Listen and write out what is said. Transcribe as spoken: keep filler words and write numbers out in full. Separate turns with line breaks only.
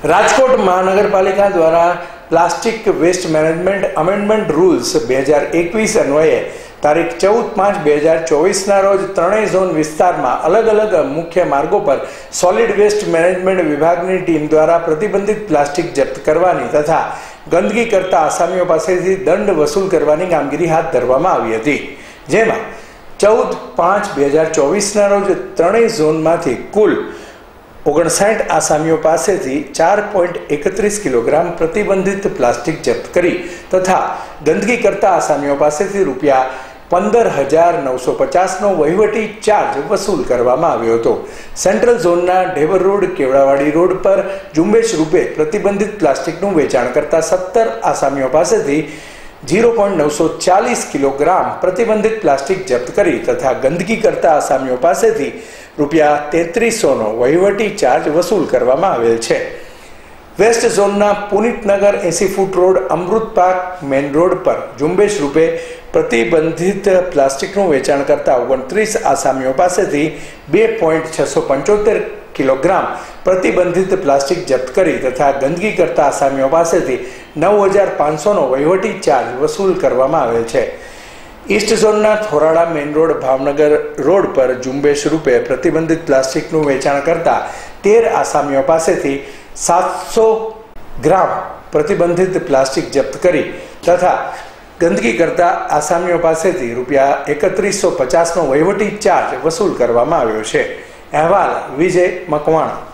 રાજકોટ મહાનગરપાલિકા દ્વારા plastic waste management amendment rules બે હજાર એકવીસ અન્વયે તારીખ ચૌદ પાંચ બે હજાર ચોવીસના રોજ ત્રણેય ઝોન વિસ્તારમાં અલગ અલગ મુખ્ય માર્ગો પર સોલિડ વેસ્ટ મેનેજમેન્ટ વિભાગની ટીમ દ્વારા પ્રતિબંધિત પ્લાસ્ટિક જપ્ત કરવાની તથા ગંદકી કરતા આસામીઓ પાસેથી દંડ વસૂલ કરવાની કામગીરી હાથ ધરવામાં આવી હતી, જેમાં ચૌદ પાંચ બે હજાર ચોવીસના રોજ ત્રણેય ઝોનમાંથી કુલ ઓગણસાઠ આસામીઓ પાસેથી ચાર પોઈન્ટ એકત્રીસ કિલોગ્રામ પ્રતિબંધિત પ્લાસ્ટિક જપ્ત કરી તથા ગંદકી કરતા આસામીઓ પાસેથી રૂપિયા પંદર હજાર નવસો પચાસનો વહીવટી ચાર્જ વસૂલ કરવામાં આવ્યો હતો. સેન્ટ્રલ ઝોનના ઢેબર રોડ કેવડાવાડી રોડ પર ઝુંબેશ રૂપે પ્રતિબંધિત પ્લાસ્ટિકનું વેચાણ કરતા સત્તર આસામીઓ પાસેથી ઝીરો પોઈન્ટ નવસો ચાલીસ કિલોગ્રામ પ્રતિબંધિત પ્લાસ્ટિક જપ્ત કરી તથા ગંદકી કરતા આસામીઓ પાસેથી રૂપિયા તેત્રીસોનો વહીવટી ચાર્જ વસૂલ કરવામાં આવેલ છે. વેસ્ટ ઝોનના પુનિતનગર એસી foot road Amrut park main road પર ઝુંબેશ રૂપે પ્રતિબંધિત પ્લાસ્ટિકનું વેચાણ કરતા ઓગણત્રીસ આસામીઓ પાસેથી બે પોઈન્ટ છસો પંચોતેર કિલોગ્રામ પ્રતિબંધિત પ્લાસ્ટિક જપ્ત કરી તથા ગંદકી કરતા આસામીઓ પાસેથી નવ હજાર પાંચસોનો વહીવટી ચાર્જ વસૂલ કરવામાં આવેલ છે. ઈસ્ટ ઝોનના Thorala main road Bhavnagar road પર ઝુંબેશ રૂપે પ્રતિબંધિત પ્લાસ્ટિકનું વેચાણ કરતા તેર આસામીઓ પાસેથી સાતસો ગ્રામ પ્રતિબંધિત પ્લાસ્ટિક જપ્ત કરી તથા ગંદકી કરતા આસામીઓ પાસેથી રૂપિયા એકત્રીસો પચાસનો વહીવટી ચાર્જ વસૂલ કરવામાં આવ્યો છે. અહેવાલ વિજય મકવાણા.